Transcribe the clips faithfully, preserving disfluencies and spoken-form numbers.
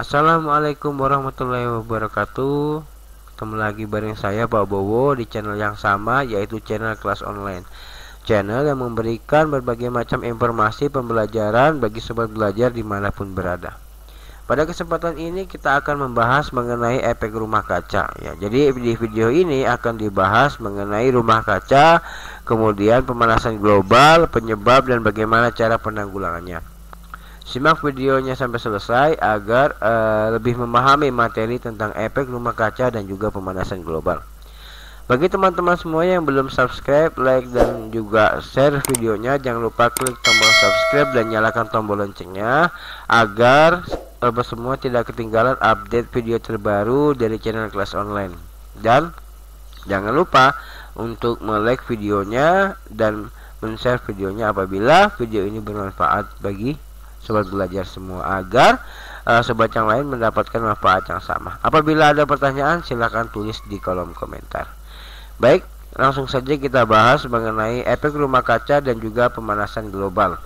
Assalamualaikum warahmatullahi wabarakatuh. Ketemu lagi bareng saya Pak Bowo di channel yang sama, yaitu channel kelas online. Channel yang memberikan berbagai macam informasi pembelajaran bagi sobat belajar dimanapun berada. Pada kesempatan ini kita akan membahas mengenai efek rumah kaca ya. Jadi di video ini akan dibahas mengenai rumah kaca, kemudian pemanasan global, penyebab dan bagaimana cara penanggulangannya. Simak videonya sampai selesai agar uh, lebih memahami materi tentang efek rumah kaca dan juga pemanasan global. Bagi teman-teman semua yang belum subscribe, like dan juga share videonya, jangan lupa klik tombol subscribe dan nyalakan tombol loncengnya agar uh, semua tidak ketinggalan update video terbaru dari channel kelas online. Dan jangan lupa untuk like videonya dan men-share videonya apabila video ini bermanfaat bagi sobat belajar semua, agar uh, sobat yang lain mendapatkan manfaat yang sama. Apabila ada pertanyaan silahkan tulis di kolom komentar. Baik, langsung saja kita bahas mengenai efek rumah kaca dan juga pemanasan global.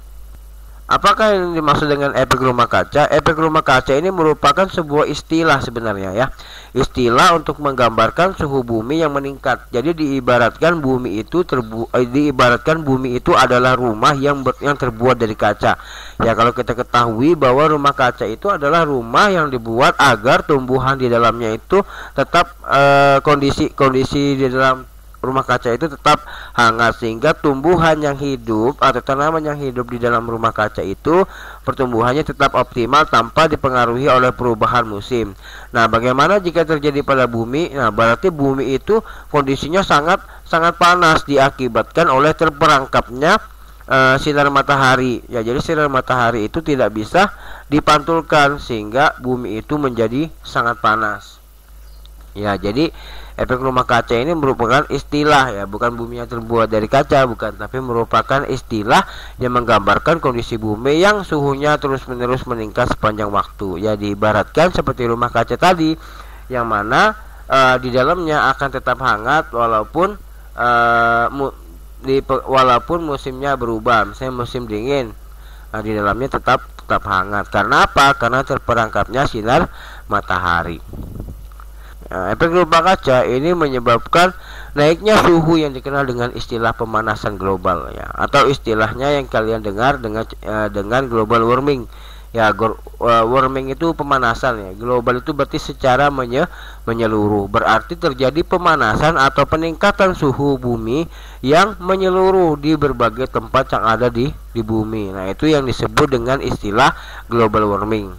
Apakah yang dimaksud dengan efek rumah kaca? Efek rumah kaca ini merupakan sebuah istilah sebenarnya ya. Istilah untuk menggambarkan suhu bumi yang meningkat. Jadi diibaratkan bumi itu terbu eh, diibaratkan bumi itu adalah rumah yang ber yang terbuat dari kaca. Ya, kalau kita ketahui bahwa rumah kaca itu adalah rumah yang dibuat agar tumbuhan di dalamnya itu tetap eh, kondisi kondisi di dalam rumah kaca itu tetap hangat, sehingga tumbuhan yang hidup atau tanaman yang hidup di dalam rumah kaca itu pertumbuhannya tetap optimal tanpa dipengaruhi oleh perubahan musim. Nah, bagaimana jika terjadi pada bumi? Nah, berarti bumi itu kondisinya sangat sangat panas diakibatkan oleh terperangkapnya uh, sinar matahari. Ya, jadi sinar matahari itu tidak bisa dipantulkan sehingga bumi itu menjadi sangat panas. Ya, jadi efek rumah kaca ini merupakan istilah ya, bukan bumi yang terbuat dari kaca, bukan, tapi merupakan istilah yang menggambarkan kondisi bumi yang suhunya terus-menerus meningkat sepanjang waktu. Ya, diibaratkan seperti rumah kaca tadi, yang mana uh, di dalamnya akan tetap hangat walaupun uh, mu, di, walaupun musimnya berubah. Misalnya musim dingin, nah, di dalamnya tetap tetap hangat. Karena apa? Karena terperangkapnya sinar matahari. Nah, efek rumah kaca ini menyebabkan naiknya suhu yang dikenal dengan istilah pemanasan global ya, atau istilahnya yang kalian dengar dengan uh, dengan global warming. Ya, uh, warming itu pemanasan ya. Global itu berarti secara menye menyeluruh. Berarti terjadi pemanasan atau peningkatan suhu bumi yang menyeluruh di berbagai tempat yang ada di di bumi. Nah, itu yang disebut dengan istilah global warming.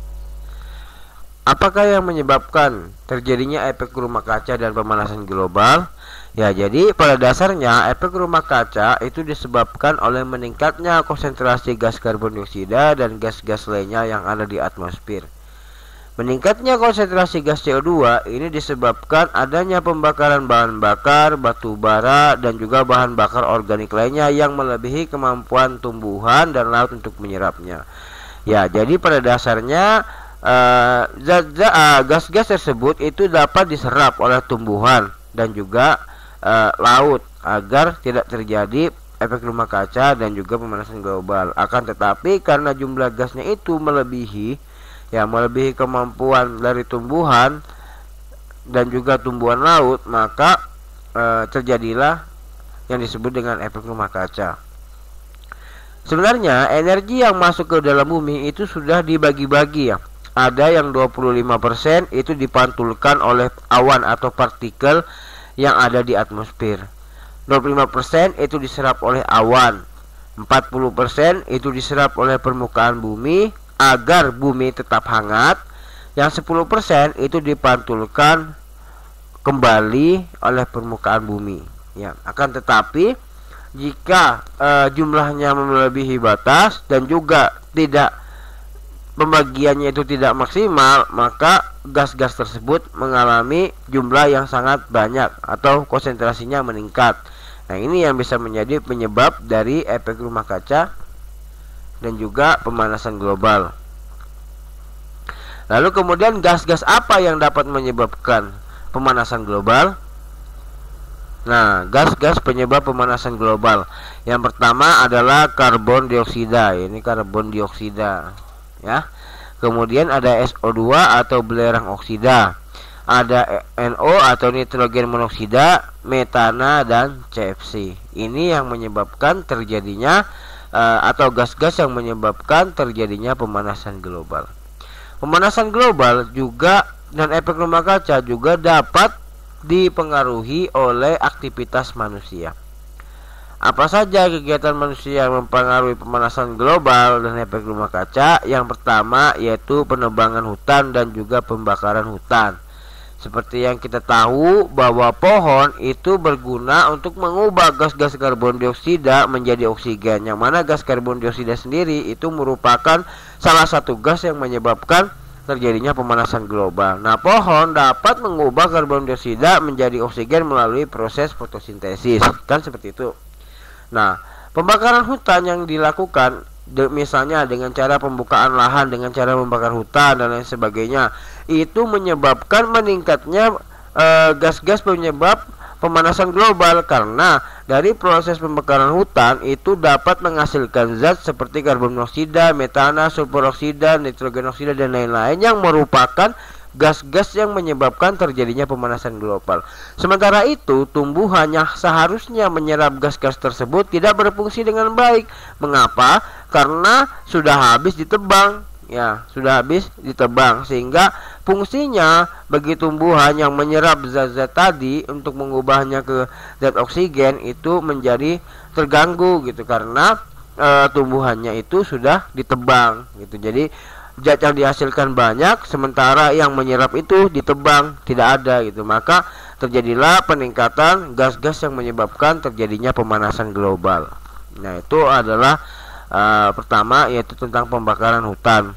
Apakah yang menyebabkan terjadinya efek rumah kaca dan pemanasan global? Ya, jadi pada dasarnya efek rumah kaca itu disebabkan oleh meningkatnya konsentrasi gas karbon dioksida dan gas-gas lainnya yang ada di atmosfer. Meningkatnya konsentrasi gas C O dua ini disebabkan adanya pembakaran bahan bakar, batu bara, dan juga bahan bakar organik lainnya yang melebihi kemampuan tumbuhan dan laut untuk menyerapnya. Ya, jadi pada dasarnya Uh, gas-gas uh, tersebut itu dapat diserap oleh tumbuhan dan juga uh, laut agar tidak terjadi efek rumah kaca dan juga pemanasan global. Akan tetapi karena jumlah gasnya itu melebihi ya melebihi kemampuan dari tumbuhan dan juga tumbuhan laut, maka uh, terjadilah yang disebut dengan efek rumah kaca. Sebenarnya energi yang masuk ke dalam bumi itu sudah dibagi-bagi ya. Ada yang dua puluh lima persen itu dipantulkan oleh awan atau partikel yang ada di atmosfer. dua puluh lima persen itu diserap oleh awan. empat puluh persen itu diserap oleh permukaan bumi agar bumi tetap hangat. Yang sepuluh persen itu dipantulkan kembali oleh permukaan bumi. Ya, akan tetapi jika uh, jumlahnya melebihi batas dan juga tidak pembagiannya itu tidak maksimal, maka gas-gas tersebut mengalami jumlah yang sangat banyak atau konsentrasinya meningkat. Nah, ini yang bisa menjadi penyebab dari efek rumah kaca dan juga pemanasan global. Lalu kemudian gas-gas apa yang dapat menyebabkan pemanasan global? Nah, gas-gas penyebab pemanasan global. Yang pertama adalah karbon dioksida. Ini karbon dioksida. Ya, Kemudian ada S O dua atau belerang oksida, ada N O atau nitrogen monoksida, metana, dan C F C. Ini yang menyebabkan terjadinya uh, atau gas-gas yang menyebabkan terjadinya pemanasan global. Pemanasan global juga dan efek rumah kaca juga dapat dipengaruhi oleh aktivitas manusia. Apa saja kegiatan manusia yang mempengaruhi pemanasan global dan efek rumah kaca? Yang pertama yaitu penebangan hutan dan juga pembakaran hutan. Seperti yang kita tahu bahwa pohon itu berguna untuk mengubah gas-gas karbon dioksida menjadi oksigen, yang mana gas karbon dioksida sendiri itu merupakan salah satu gas yang menyebabkan terjadinya pemanasan global. Nah, pohon dapat mengubah karbon dioksida menjadi oksigen melalui proses fotosintesis, kan seperti itu. Nah, pembakaran hutan yang dilakukan de, misalnya dengan cara pembukaan lahan, dengan cara membakar hutan dan lain sebagainya, itu menyebabkan meningkatnya gas-gas e, penyebab pemanasan global, karena dari proses pembakaran hutan itu dapat menghasilkan zat seperti karbon monoksida, metana, sulfur oksida, nitrogen oksida, dan lain-lain yang merupakan gas-gas yang menyebabkan terjadinya pemanasan global. Sementara itu, tumbuhan yang seharusnya menyerap gas-gas tersebut tidak berfungsi dengan baik. Mengapa? Karena sudah habis ditebang. Ya, sudah habis ditebang, sehingga fungsinya bagi tumbuhan yang menyerap zat-zat tadi untuk mengubahnya ke zat oksigen itu menjadi terganggu gitu, karena e, tumbuhannya itu sudah ditebang gitu. Jadi zat yang dihasilkan banyak, sementara yang menyerap itu ditebang, tidak ada gitu. Maka terjadilah peningkatan gas-gas yang menyebabkan terjadinya pemanasan global. Nah, itu adalah uh, pertama, yaitu tentang pembakaran hutan.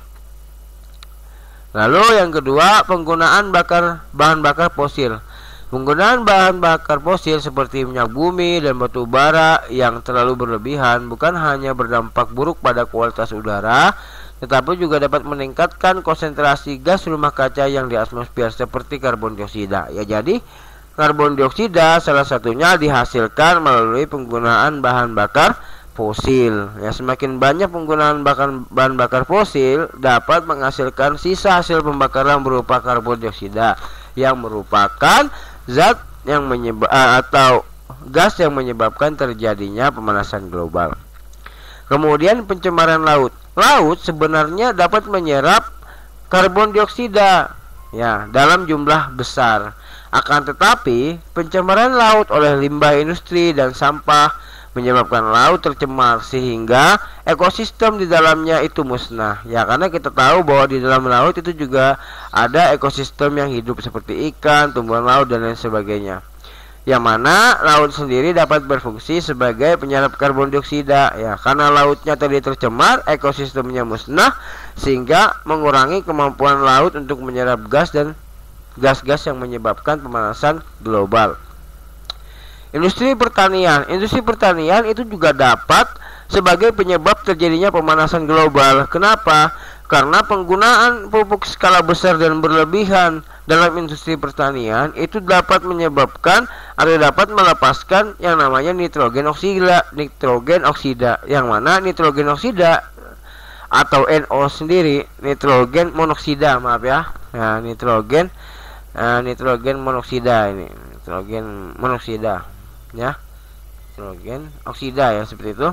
Lalu yang kedua, penggunaan bakar bahan bakar fosil. Penggunaan bahan bakar fosil seperti minyak bumi dan batu bara yang terlalu berlebihan bukan hanya berdampak buruk pada kualitas udara, tetapi juga dapat meningkatkan konsentrasi gas rumah kaca yang di atmosfer seperti karbon dioksida. Ya, jadi karbon dioksida salah satunya dihasilkan melalui penggunaan bahan bakar fosil. Ya, semakin banyak penggunaan bahan bahan bakar fosil dapat menghasilkan sisa hasil pembakaran berupa karbon dioksida yang merupakan zat yang menyebab atau gas yang menyebabkan terjadinya pemanasan global. Kemudian pencemaran laut. Laut sebenarnya dapat menyerap karbon dioksida ya dalam jumlah besar. Akan tetapi pencemaran laut oleh limbah industri dan sampah menyebabkan laut tercemar sehingga ekosistem di dalamnya itu musnah. Ya, karena kita tahu bahwa di dalam laut itu juga ada ekosistem yang hidup seperti ikan, tumbuhan laut, dan lain sebagainya. Yang mana laut sendiri dapat berfungsi sebagai penyerap karbon dioksida. Ya, karena lautnya tadi tercemar, ekosistemnya musnah sehingga mengurangi kemampuan laut untuk menyerap gas dan gas-gas yang menyebabkan pemanasan global. Industri pertanian. Industri pertanian itu juga dapat sebagai penyebab terjadinya pemanasan global. Kenapa? Karena penggunaan pupuk skala besar dan berlebihan dalam industri pertanian itu dapat menyebabkan atau dapat melepaskan yang namanya nitrogen oksida, nitrogen oksida, yang mana nitrogen oksida atau N O sendiri, nitrogen monoksida, maaf ya. Nah, nitrogen uh, nitrogen monoksida ini, nitrogen monoksida. Ya, nitrogen oksida ya, seperti itu.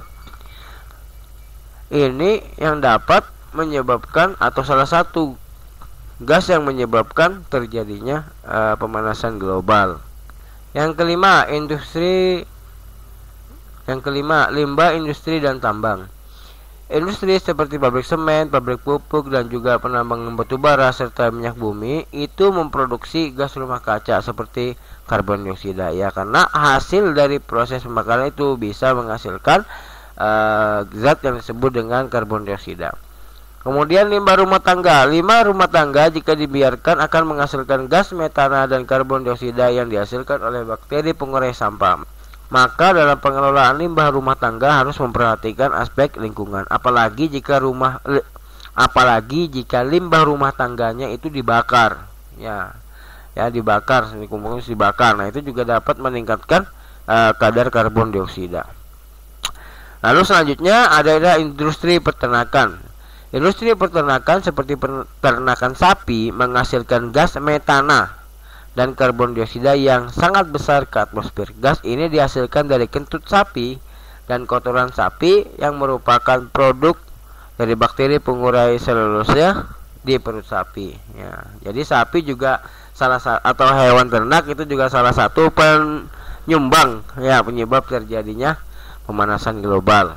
Ini yang dapat menyebabkan atau salah satu gas yang menyebabkan terjadinya uh, pemanasan global. Yang kelima, industri. Yang kelima, limbah industri dan tambang. Industri seperti pabrik semen, pabrik pupuk, dan juga penambangan batu bara serta minyak bumi itu memproduksi gas rumah kaca seperti karbon dioksida ya, karena hasil dari proses pembakaran itu bisa menghasilkan uh, zat yang disebut dengan karbon dioksida. Kemudian limbah rumah tangga. Limbah rumah tangga jika dibiarkan akan menghasilkan gas metana dan karbon dioksida yang dihasilkan oleh bakteri pengurai sampah. Maka dalam pengelolaan limbah rumah tangga harus memperhatikan aspek lingkungan, apalagi jika rumah apalagi jika limbah rumah tangganya itu dibakar. Ya. Ya, dibakar, dikumpulkan dibakar. Nah, itu juga dapat meningkatkan uh, kadar karbon dioksida. Lalu selanjutnya ada industri peternakan. Industri peternakan seperti peternakan sapi menghasilkan gas metana dan karbon dioksida yang sangat besar ke atmosfer. Gas ini dihasilkan dari kentut sapi dan kotoran sapi yang merupakan produk dari bakteri pengurai selulosa di perut sapi. Ya, jadi sapi juga salah satu atau hewan ternak itu juga salah satu penyumbang ya penyebab terjadinya pemanasan global.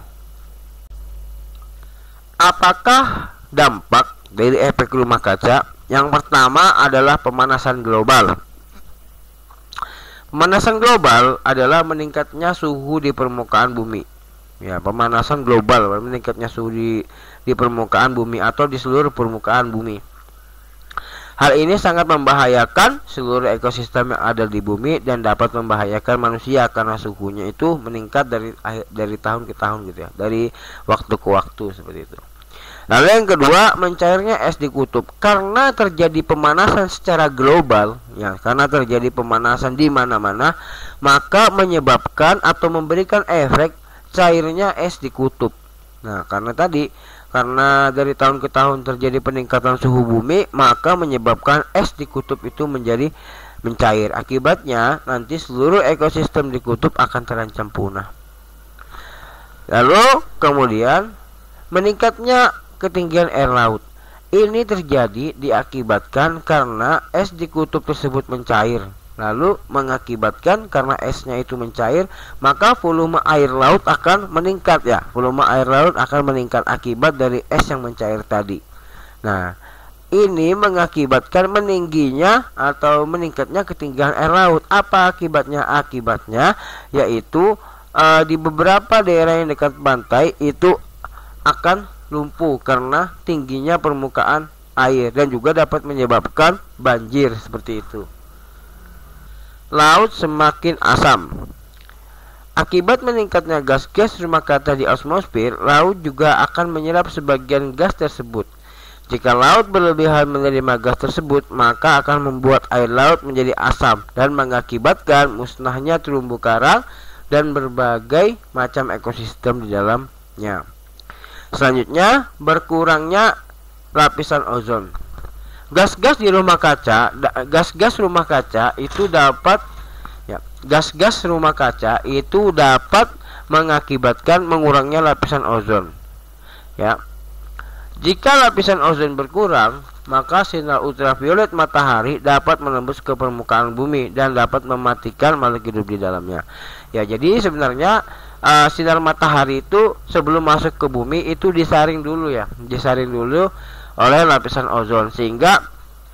Apakah dampak dari efek rumah kaca? Yang pertama adalah pemanasan global. Pemanasan global adalah meningkatnya suhu di permukaan bumi. Ya, pemanasan global meningkatnya suhu di, di permukaan bumi atau di seluruh permukaan bumi. Hal ini sangat membahayakan seluruh ekosistem yang ada di bumi dan dapat membahayakan manusia karena suhunya itu meningkat dari dari tahun ke tahun gitu ya, dari waktu ke waktu seperti itu. Lalu yang kedua, mencairnya es di kutub. Karena terjadi pemanasan secara global, ya, karena terjadi pemanasan di mana-mana, maka menyebabkan atau memberikan efek cairnya es di kutub. Nah, karena tadi karena dari tahun ke tahun terjadi peningkatan suhu bumi, maka menyebabkan es di kutub itu menjadi mencair. Akibatnya nanti seluruh ekosistem di kutub akan terancam punah. Lalu kemudian meningkatnya ketinggian air laut. Ini terjadi diakibatkan karena es di kutub tersebut mencair. Lalu mengakibatkan karena esnya itu mencair, maka volume air laut akan meningkat ya. Volume air laut akan meningkat akibat dari es yang mencair tadi. Nah, ini mengakibatkan meningginya atau meningkatnya ketinggian air laut. Apa akibatnya? Akibatnya yaitu uh, di beberapa daerah yang dekat pantai itu akan lumpuh karena tingginya permukaan air dan juga dapat menyebabkan banjir seperti itu. Laut semakin asam. Akibat meningkatnya gas-gas rumah kaca di atmosfer, laut juga akan menyerap sebagian gas tersebut. Jika laut berlebihan menerima gas tersebut, maka akan membuat air laut menjadi asam dan mengakibatkan musnahnya terumbu karang dan berbagai macam ekosistem di dalamnya. Selanjutnya, berkurangnya lapisan ozon. Gas-gas di rumah kaca, gas-gas rumah kaca itu dapat ya, gas-gas rumah kaca itu dapat mengakibatkan mengurangnya lapisan ozon. Ya. Jika lapisan ozon berkurang, maka sinar ultraviolet matahari dapat menembus ke permukaan bumi dan dapat mematikan makhluk hidup di dalamnya. Ya, jadi sebenarnya Uh, sinar matahari itu sebelum masuk ke bumi itu disaring dulu ya, disaring dulu oleh lapisan ozon sehingga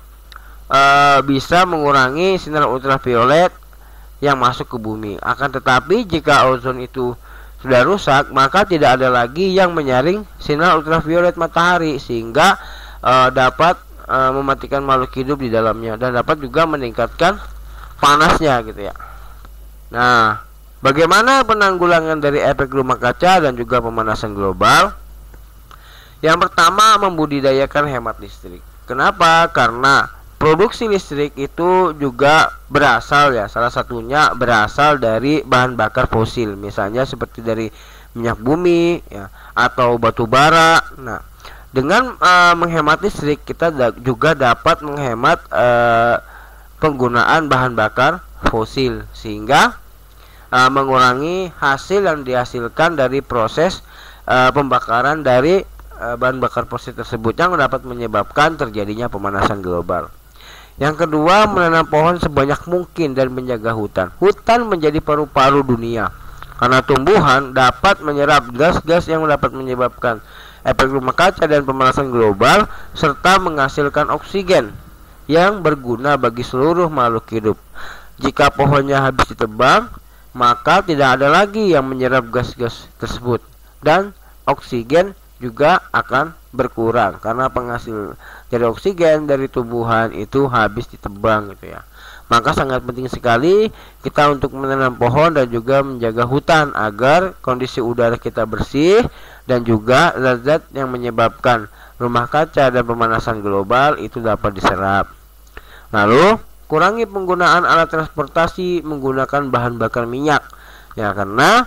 uh, bisa mengurangi sinar ultraviolet yang masuk ke bumi. Akan tetapi jika ozon itu sudah rusak, maka tidak ada lagi yang menyaring sinar ultraviolet matahari sehingga uh, dapat uh, mematikan makhluk hidup di dalamnya dan dapat juga meningkatkan panasnya gitu ya. Nah, bagaimana penanggulangan dari efek rumah kaca dan juga pemanasan global? Yang pertama, membudidayakan hemat listrik. Kenapa? Karena produksi listrik itu juga berasal ya, salah satunya berasal dari bahan bakar fosil, misalnya seperti dari minyak bumi ya, atau batu bara. Nah, dengan uh, menghemat listrik, kita da juga dapat menghemat uh, penggunaan bahan bakar fosil sehingga Uh, mengurangi hasil yang dihasilkan dari proses uh, pembakaran dari uh, bahan bakar fosil tersebut yang dapat menyebabkan terjadinya pemanasan global. Yang kedua, menanam pohon sebanyak mungkin dan menjaga hutan. Hutan menjadi paru-paru dunia karena tumbuhan dapat menyerap gas-gas yang dapat menyebabkan efek rumah kaca dan pemanasan global serta menghasilkan oksigen yang berguna bagi seluruh makhluk hidup. Jika pohonnya habis ditebang, maka tidak ada lagi yang menyerap gas-gas tersebut dan oksigen juga akan berkurang karena penghasil dari oksigen dari tumbuhan itu habis ditebang gitu ya. Maka sangat penting sekali kita untuk menanam pohon dan juga menjaga hutan agar kondisi udara kita bersih dan juga zat-zat yang menyebabkan rumah kaca dan pemanasan global itu dapat diserap. Lalu kurangi penggunaan alat transportasi menggunakan bahan bakar minyak ya, karena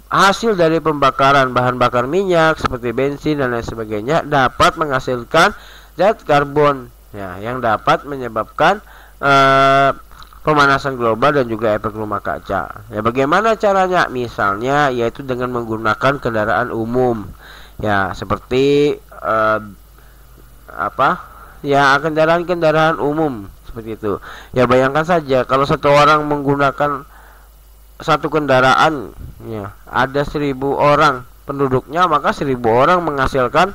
hasil dari pembakaran bahan bakar minyak seperti bensin dan lain sebagainya dapat menghasilkan zat karbon ya, yang dapat menyebabkan eh, pemanasan global dan juga efek rumah kaca. Ya, bagaimana caranya? Misalnya yaitu dengan menggunakan kendaraan umum ya, seperti eh, apa ya, kendaraan-kendaraan umum seperti itu ya. Bayangkan saja kalau satu orang menggunakan satu kendaraan ya, ada seribu orang penduduknya, maka seribu orang menghasilkan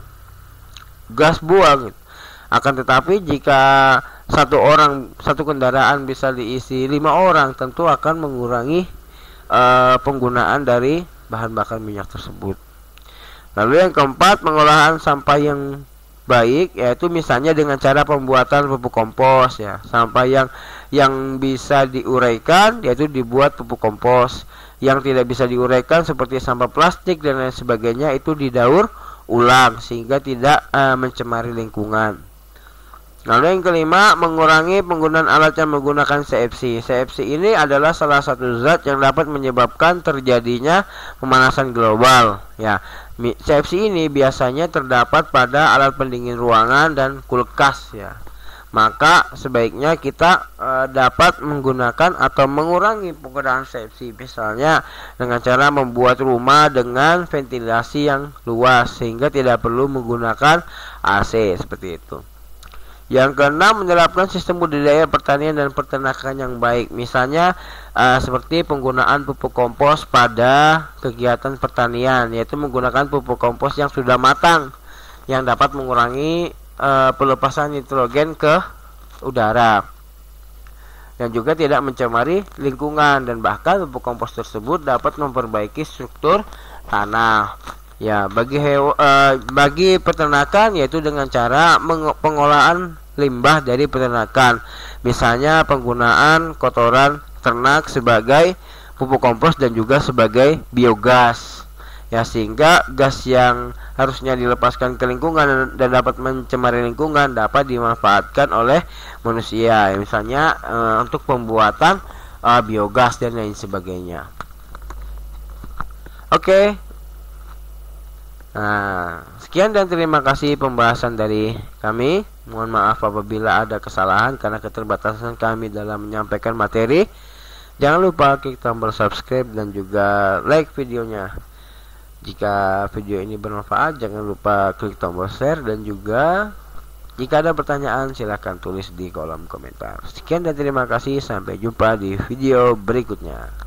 gas buang gitu. Akan tetapi jika satu orang satu kendaraan bisa diisi lima orang, tentu akan mengurangi uh, penggunaan dari bahan bakar minyak tersebut. Lalu yang keempat, pengolahan sampah yang baik, yaitu misalnya dengan cara pembuatan pupuk kompos ya. Sampah yang yang bisa diuraikan yaitu dibuat pupuk kompos. Yang tidak bisa diuraikan seperti sampah plastik dan lain sebagainya itu didaur ulang sehingga tidak uh, mencemari lingkungan. Lalu yang kelima, mengurangi penggunaan alat yang menggunakan C F C. C F C ini adalah salah satu zat yang dapat menyebabkan terjadinya pemanasan global ya. C F C ini biasanya terdapat pada alat pendingin ruangan dan kulkas ya. Maka sebaiknya kita e, dapat menggunakan atau mengurangi penggunaan C F C, misalnya dengan cara membuat rumah dengan ventilasi yang luas sehingga tidak perlu menggunakan A C seperti itu. Yang keenam, menerapkan sistem budidaya pertanian dan peternakan yang baik, misalnya uh, seperti penggunaan pupuk kompos pada kegiatan pertanian, yaitu menggunakan pupuk kompos yang sudah matang yang dapat mengurangi uh, pelepasan nitrogen ke udara dan juga tidak mencemari lingkungan, dan bahkan pupuk kompos tersebut dapat memperbaiki struktur tanah. Ya, bagi hewa, uh, bagi peternakan yaitu dengan cara pengolahan limbah dari peternakan, misalnya penggunaan kotoran ternak sebagai pupuk kompos dan juga sebagai biogas. Ya, sehingga gas yang harusnya dilepaskan ke lingkungan dan dapat mencemari lingkungan dapat dimanfaatkan oleh manusia, ya, misalnya uh, untuk pembuatan uh, biogas dan lain sebagainya. Oke. Okay. Nah, sekian dan terima kasih pembahasan dari kami. Mohon maaf apabila ada kesalahan karena keterbatasan kami dalam menyampaikan materi. Jangan lupa klik tombol subscribe dan juga like videonya. Jika video ini bermanfaat, jangan lupa klik tombol share, dan juga jika ada pertanyaan silahkan tulis di kolom komentar. Sekian dan terima kasih, sampai jumpa di video berikutnya.